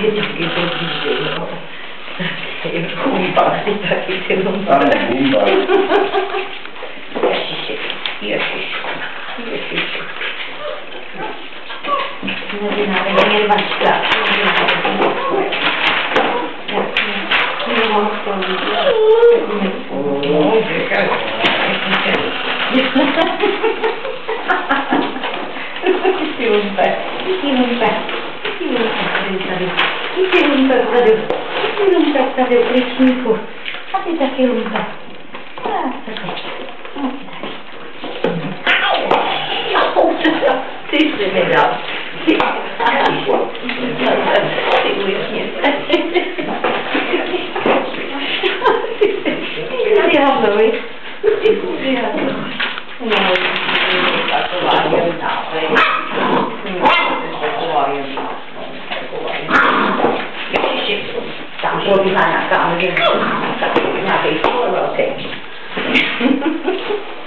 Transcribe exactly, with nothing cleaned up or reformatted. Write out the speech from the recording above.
taky dobrý, jo. Humba, ty taky ty humba. Ano, humba. Ježiši, ježiši, ježiši. Mezinárodní rvačka. Ty lumpe, ty lumpe, ty lumpe tady, ty lumpe tady, ty lumpe tady v ličníku. A ty taky lumpe. A taky. Ty jsi mi dal. Ty ujemněte. Ty havnovi. Ty havnovi. No, taková jemná. Taková jemná. Ježiši, tam probíhá nějaká nějaký velký.